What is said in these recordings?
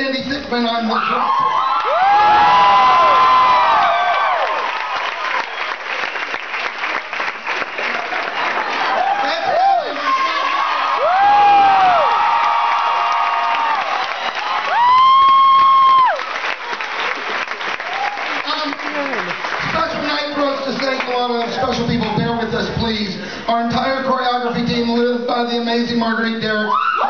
Andy Fickman on the drum. Special night for us to thank a lot of special people. Bear with us, please. Our entire choreography team, led by the amazing Marguerite Derrick.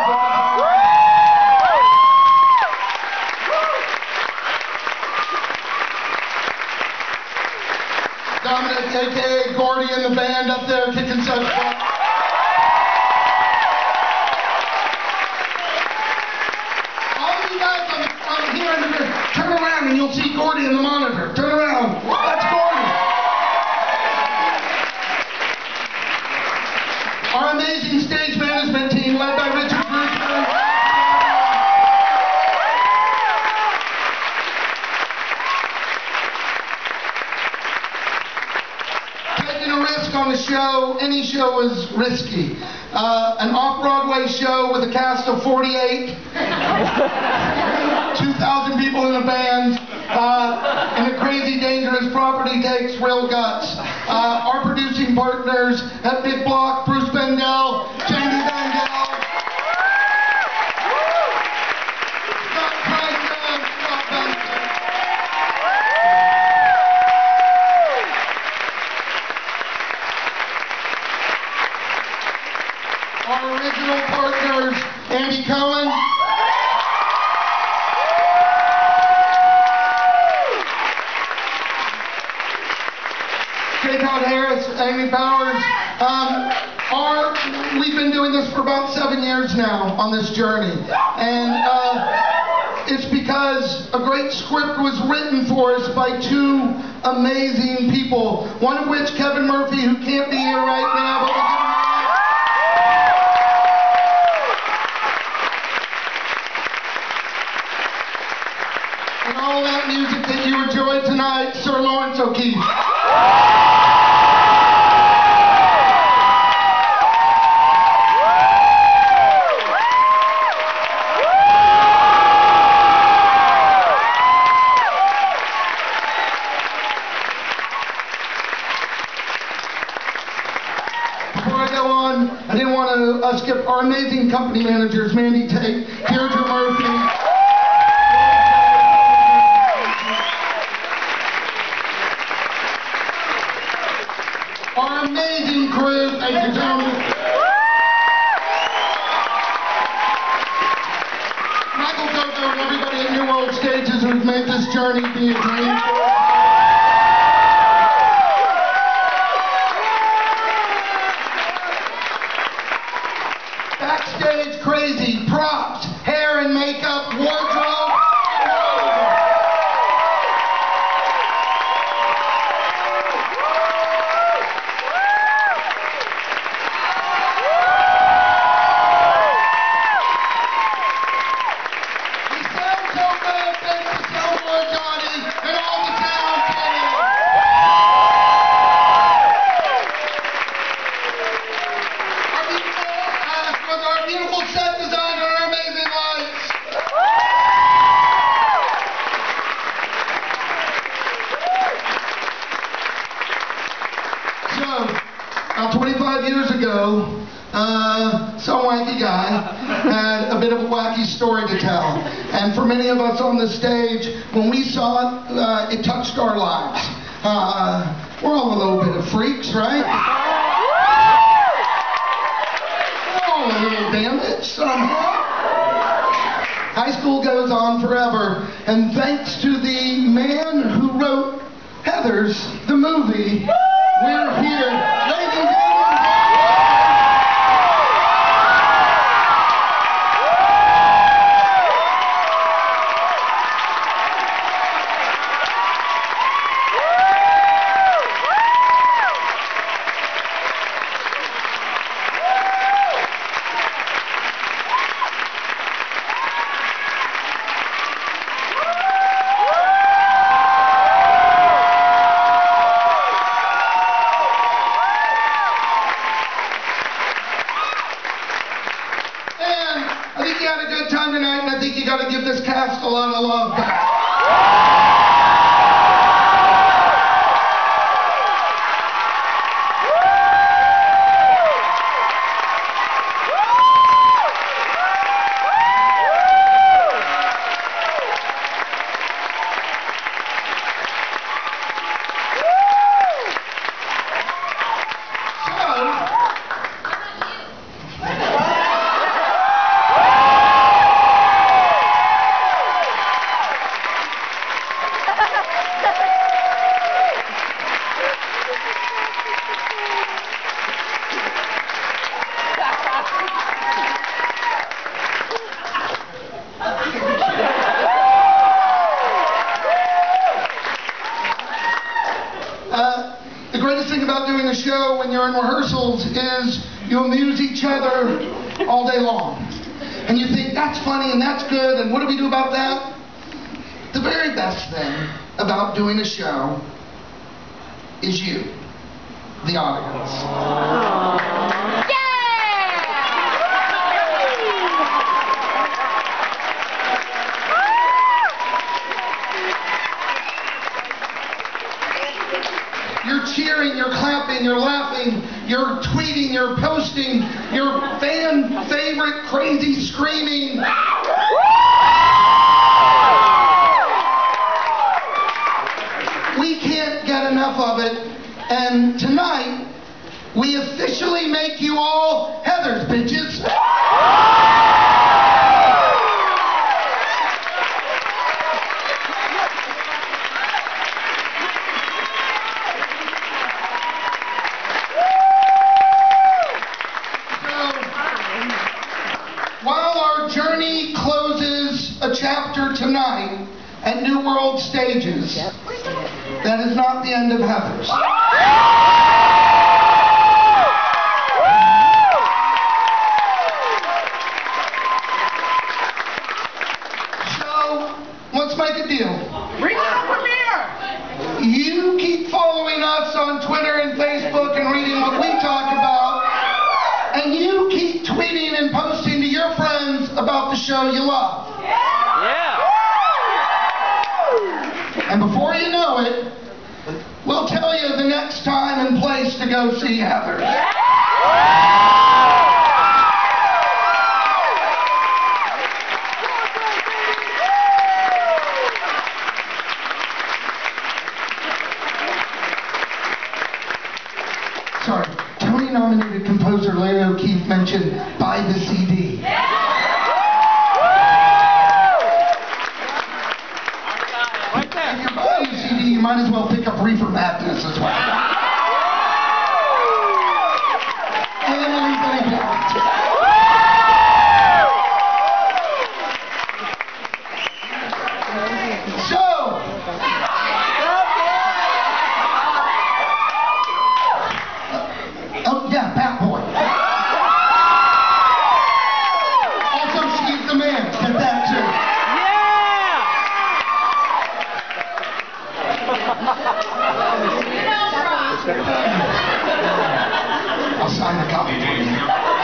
Dominic, a.k.a. Gordy, and the band up there kicking stuff up. All of you guys on here in the room, turn around and you'll see Gordy in the monitor. Turn around. That's Gordy. Our amazing stage management team led by Richard Brewster. Taking a risk on a show, any show is risky. An off-Broadway show with a cast of 48, 2,000 people in a band, and a crazy, dangerous property takes real guts. Our producing partners at Big Block, Bruce Bendel, Jamie Bendel, Scott Price, Scott Benson. Our original partners, Andy Cohen, J. Todd Harris, Amy Powers. We've been doing this for about 7 years now on this journey. And it's because a great script was written for us by two amazing people. One of which, Kevin Murphy, who can't be here right now, but we'll give him and all that music that you enjoyed tonight, Sir Lawrence O'Keefe. Before I go on, I didn't want to skip our amazing company managers, Mandy Tate, Deirdre Murphy, our amazing crew, thank you, gentlemen. Michael Coco and everybody at New World Stages who've made this journey be a dream. Backstage crazy, props, hair and makeup, wardrobe. Our beautiful set designer, our amazing lights. So, 25 years ago, some wacky guy had a bit of a wacky story to tell. And for many of us on the stage, when we saw it, it touched our lives. We're all a little bit of freaks, right? A little damage somehow. High school goes on forever, and thanks to the man who wrote Heathers, the movie, we're here. Ladies and gentlemen, time tonight, and I think you got to give this cast a lot of love back. The greatest thing about doing a show when you're in rehearsals is you amuse each other all day long. And you think, that's funny and that's good, and what do we do about that? The very best thing about doing a show is you, the audience. You're cheering, you're clapping, you're laughing, you're tweeting, you're posting, your fan favorite crazy screaming. We can't get enough of it, and tonight we officially make you all Heathers, bitches. While our journey closes a chapter tonight at New World Stages, that is not the end of Heathers. So, let's make a deal. Bring on premiere! You keep following us on Twitter and Facebook and reading what we talk about, and you keep tweeting and posting to your friends about the show you love. Yeah! And before you know it, we'll tell you the next time and place to go see Heathers. Sorry, Tony-nominated composer Larry O'Keefe mentioned buy the CD. If you're buying a CD, you might as well pick up Reefer Madness as well. Emily Blunt. So, oh yeah, Bat Boy. Also, she's the man. Get that too. I'll sign the copy for you.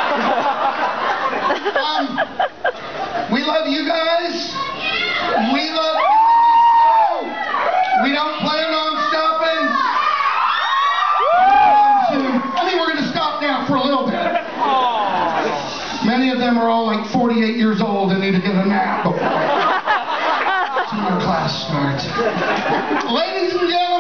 We love you guys. We love you in this show. We don't plan on stopping. I mean, we're going to stop now for a little bit. Many of them are all like 48 years old and need to get a nap before senior class starts. Ladies and gentlemen,